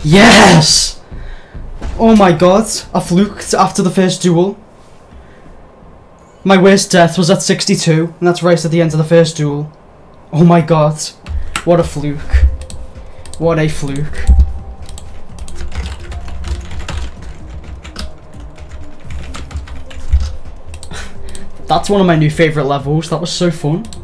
Yes! Oh my god, I fluked after the first duel. My worst death was at 62, and that's right at the end of the first duel. Oh my god, what a fluke. What a fluke. That's one of my new favourite levels, that was so fun.